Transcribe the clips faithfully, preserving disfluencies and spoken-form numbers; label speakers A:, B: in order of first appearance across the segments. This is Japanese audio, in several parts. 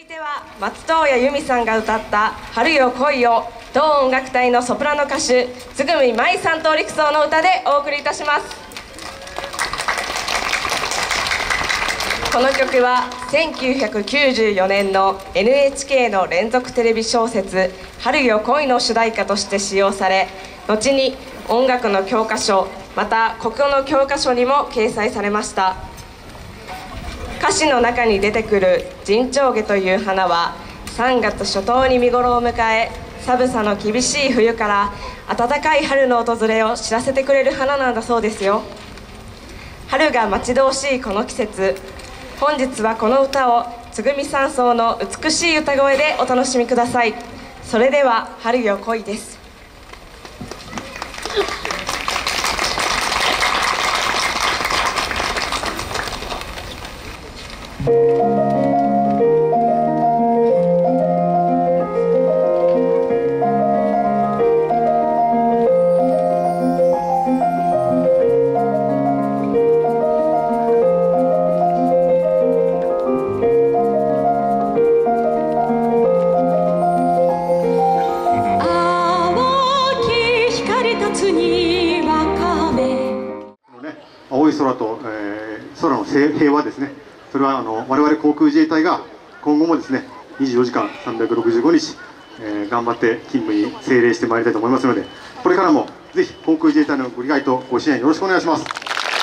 A: いては松任谷由実さんが歌った「春よ来いよ」同音楽隊のソプラノ歌手津久見舞さんと陸曹の歌でお送りいたします。この曲はせんきゅうひゃくきゅうじゅうよねんの エヌエイチケー の連続テレビ小説「春よ来い」の主題歌として使用され、後に音楽の教科書また国語の教科書にも掲載されました。歌詞の中に出てくる陣長下という花はさんがつ初頭に見頃を迎え、寒さの厳しい冬から暖かい春の訪れを知らせてくれる花なんだそうですよ。春が待ち遠しいこの季節、本日はこの歌をつぐみ山荘の美しい歌声でお楽しみください。それでは「春よ来い」です。
B: 青い空と、えー、空の平和ですね、それはあの我々航空自衛隊が今後もですねにじゅうよじかんさんびゃくろくじゅうごにち、えー、頑張って勤務に精励してまいりたいと思いますので、これからもぜひ航空自衛隊のご理解とご支援よろしくお願いします。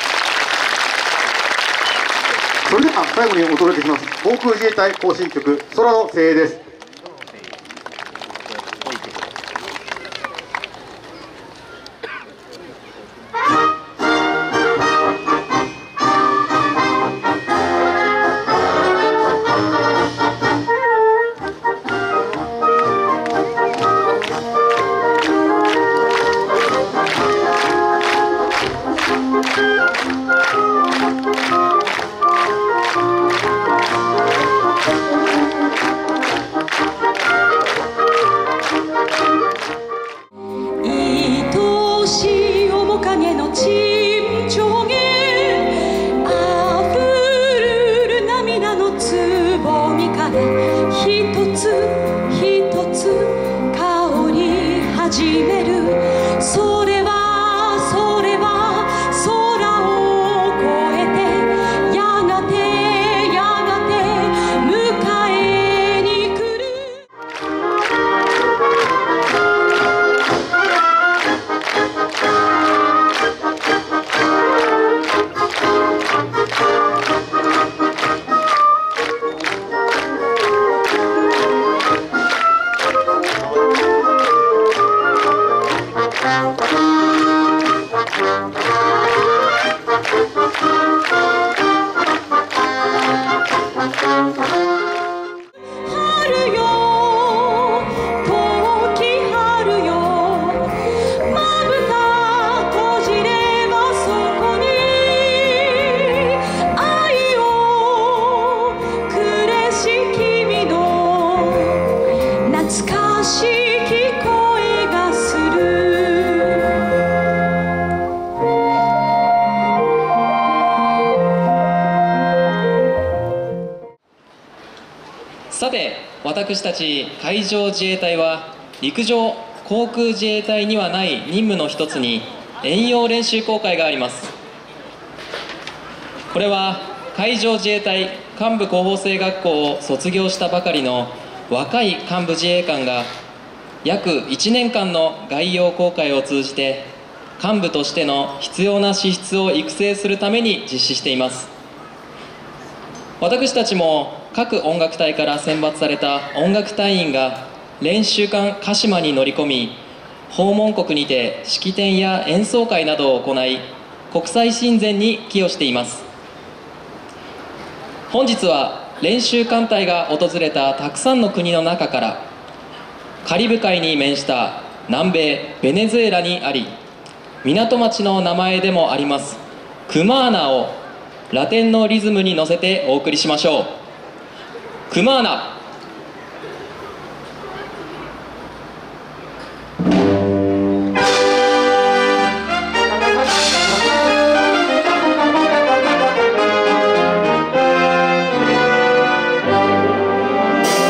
B: それでは最後にお届けします。航空自衛隊行進曲「空の精鋭」です。
C: さて、私たち海上自衛隊は陸上航空自衛隊にはない任務の一つに遠洋練習航海があります。これは海上自衛隊幹部候補生学校を卒業したばかりの若い幹部自衛官が約いちねんかんの外洋航海を通じて幹部としての必要な資質を育成するために実施しています。私たちも各音楽隊から選抜された音楽隊員が練習艦鹿島に乗り込み、訪問国にて式典や演奏会などを行い、国際親善に寄与しています。本日は練習艦隊が訪れたたくさんの国の中から、カリブ海に面した南米ベネズエラにあり、港町の名前でもありますクマーナをラテンのリズムに乗せてお送りしましょう。クマーナ。
D: 「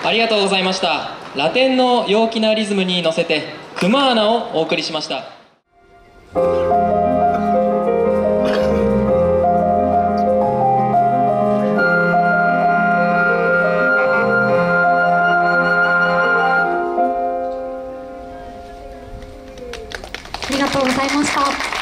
C: ありがとうございました。ラテンの陽気なリズムに乗せてクマーナをお送りしました。
D: ありがとうございました。